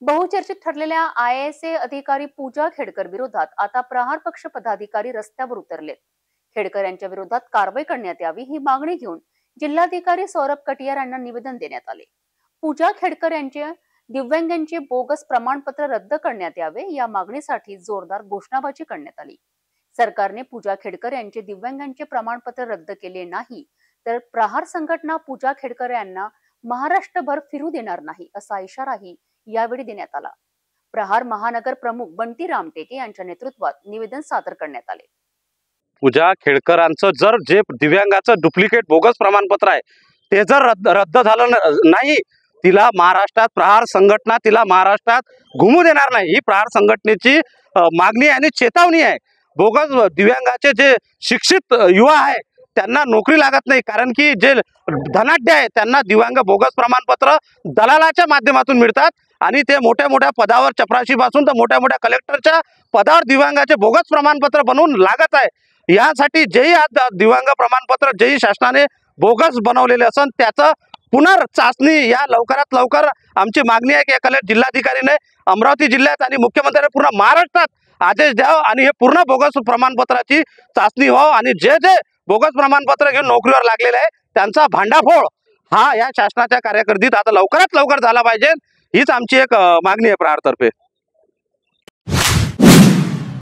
बहुचर्चित ठरलेल्या IAS अधिकारी पूजा खेडकर विरोधात आता प्रहार पक्ष पदाधिकारी रस्त्यावर उतरलेत। खेडकर यांच्या विरोधात कारवाई करण्यात यावी ही मागणी घेऊन जिल्हाधिकारी सौरभ कटियार यांना निवेदन देण्यात आले। पूजा खेडकर यांचे दिव्यांगांचे बोगस प्रमाणपत्र रद्द करण्यात यावे या मागणीसाठी जोरदार घोषणाबाजी करण्यात आली। सरकारने पूजा खेडकर यांचे दिव्यांगांचे प्रमाणपत्र रद्द केले नाही तर प्रहार संघटना पूजा खेडकर यांना महाराष्ट्रभर फिरू देणार नाही असा इशाराही यावेळी देण्यात आला। प्रहार महानगर प्रमुख बंटी रामटेके यांच्या नेतृत्वात निवेदन सादर करण्यात आले। पूजा खेडकरांचं जर जे दिव्यांगाचं डुप्लिकेट बोगस प्रमाणपत्र आहे ते जर रद्द झालं नाही, तिला महाराष्ट्रात प्रहार संघटना तिला महाराष्ट्रात घुमू देणार नाही ही प्रहार संघटनेची मागणी आणि चेतावणी आहे। बोगस दिव्यांगाचे जे शिक्षित युवा आहे त्यांना नोकरी लागत नाही, कारण की जे धनाढ्य आहे त्यांना दिव्यांग बोगस प्रमाणपत्र दलालाच्या माध्यमातून मिळतात आणि ते मोठ्या मोठ्या पदावर चपराशीपासून तर मोठ्या मोठ्या कलेक्टरच्या पदावर दिव्यांगाचे बोगस प्रमाणपत्र बनवून लागत आहे। यासाठी जेही आज दिव्यांग प्रमाणपत्र जेही शासनाने बोगस बनवलेले असन त्याचं पुनर्चाचणी या लवकरात लवकर आमची मागणी आहे की जिल्हाधिकारीने अमरावती जिल्ह्यात आणि मुख्यमंत्र्यांनी पूर्ण महाराष्ट्रात आदेश द्यावा आणि हे पूर्ण बोगस प्रमाणपत्राची चाचणी व्हावं आणि जे जे बोगस प्रमाणपत्र घेऊन नोकरीवर लागलेले आहे त्यांचा भांडाफोड हा या शासनाच्या कार्यकर्तीत आता लवकरात लवकर झाला पाहिजे हीच आमची एक मागणी आहे प्रहारतर्फे।